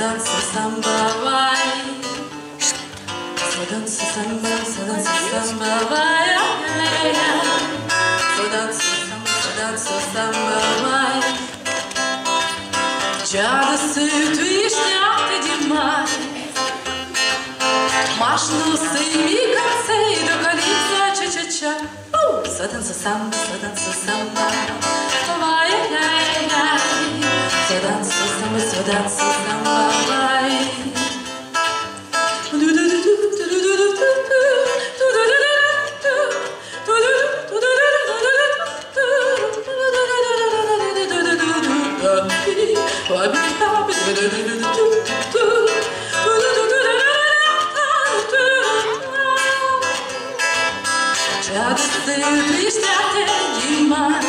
dança samba, vai. Só dança samba, vai. Só dança samba, vai. Já decidiste até demais, mas não sei, me cansei da calypso, tcha-tcha-tcha. Só dança samba, vai, só dança samba, vai. Já decidiste até demais,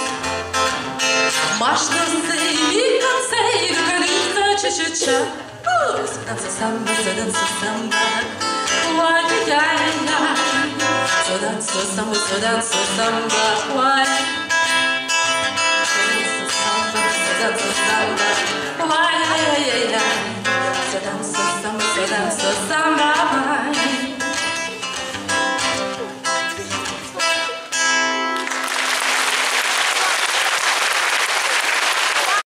mas não sei, me cansei do calypso, tcha-tcha-tcha. Só dança samba, vai, só dança samba, vai. Só dança samba,